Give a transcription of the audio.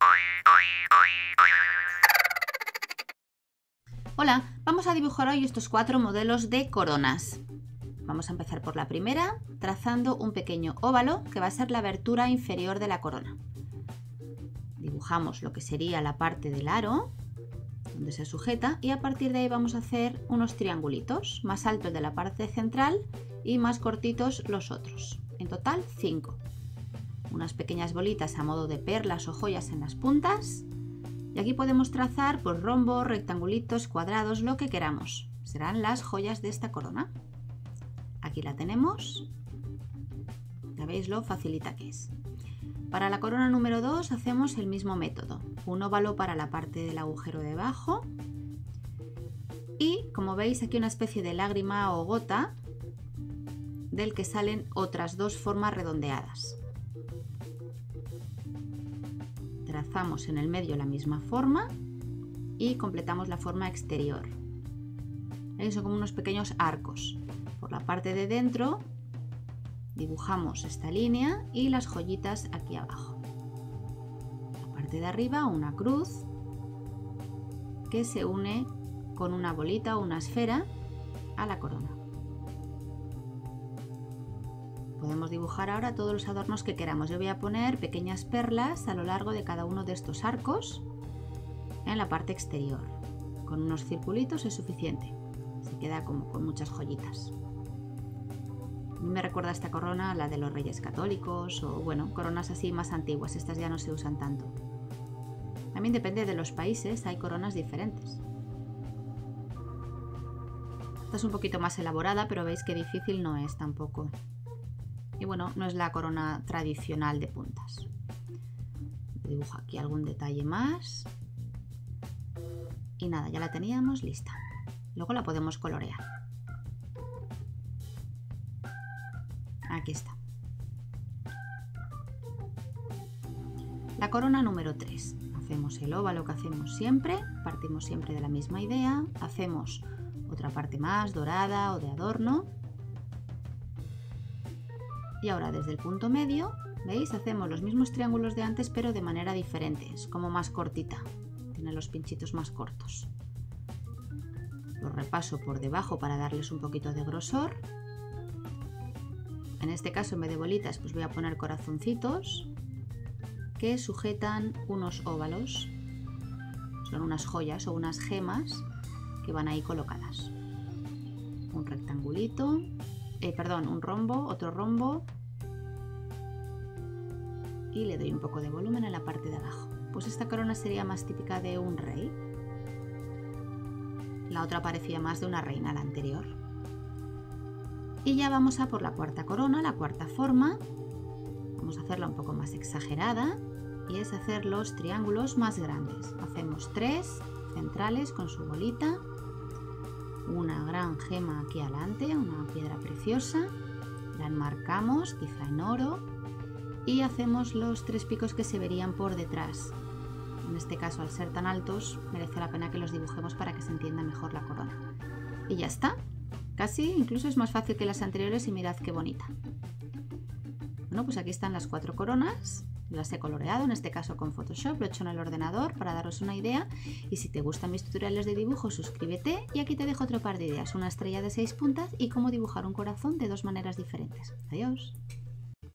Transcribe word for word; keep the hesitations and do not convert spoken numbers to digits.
Hola, vamos a dibujar hoy estos cuatro modelos de coronas. Vamos a empezar por la primera, trazando un pequeño óvalo que va a ser la abertura inferior de la corona. Dibujamos lo que sería la parte del aro, donde se sujeta, y a partir de ahí vamos a hacer unos triangulitos, más altos de la parte central y más cortitos los otros. En total cinco. Unas pequeñas bolitas a modo de perlas o joyas en las puntas. Y aquí podemos trazar pues rombos, rectangulitos, cuadrados, lo que queramos. Serán las joyas de esta corona. Aquí la tenemos. Ya veis lo facilita que es. Para la corona número dos hacemos el mismo método. Un óvalo para la parte del agujero debajo. Y como veis aquí una especie de lágrima o gota del que salen otras dos formas redondeadas. Trazamos en el medio la misma forma y completamos la forma exterior. ¿Veis? Son como unos pequeños arcos. Por la parte de dentro dibujamos esta línea y las joyitas aquí abajo. La parte de arriba una cruz que se une con una bolita o una esfera a la corona. Podemos dibujar ahora todos los adornos que queramos. Yo voy a poner pequeñas perlas a lo largo de cada uno de estos arcos en la parte exterior. Con unos circulitos es suficiente. Se queda como con muchas joyitas. A mí me recuerda esta corona a la de los Reyes Católicos o bueno, coronas así más antiguas. Estas ya no se usan tanto. También depende de los países, hay coronas diferentes. Esta es un poquito más elaborada, pero veis que difícil no es tampoco. Y bueno, no es la corona tradicional de puntas. Dibujo aquí algún detalle más. Y nada, ya la teníamos lista. Luego la podemos colorear. Aquí está. La corona número tres. Hacemos el óvalo que hacemos siempre. Partimos siempre de la misma idea. Hacemos otra parte más dorada o de adorno. Y ahora desde el punto medio, ¿veis? Hacemos los mismos triángulos de antes, pero de manera diferente. Es como más cortita. Tiene los pinchitos más cortos. Los repaso por debajo para darles un poquito de grosor. En este caso, en vez de bolitas, pues voy a poner corazoncitos que sujetan unos óvalos. Son unas joyas o unas gemas que van ahí colocadas. Un rectangulito. Eh, perdón, un rombo, otro rombo y le doy un poco de volumen en la parte de abajo. Pues esta corona sería más típica de un rey. La otra parecía más de una reina, la anterior. Y ya vamos a por la cuarta corona, la cuarta forma. Vamos a hacerla un poco más exagerada y es hacer los triángulos más grandes. Hacemos tres centrales con su bolita. Una gran gema aquí adelante, una piedra preciosa, la enmarcamos quizá en oro y hacemos los tres picos que se verían por detrás. En este caso, al ser tan altos, merece la pena que los dibujemos para que se entienda mejor la corona. Y ya está, casi incluso es más fácil que las anteriores y mirad qué bonita. Bueno, pues aquí están las cuatro coronas. Las he coloreado, en este caso con Photoshop, lo he hecho en el ordenador para daros una idea. Y si te gustan mis tutoriales de dibujo, suscríbete y aquí te dejo otro par de ideas, una estrella de seis puntas y cómo dibujar un corazón de dos maneras diferentes. Adiós.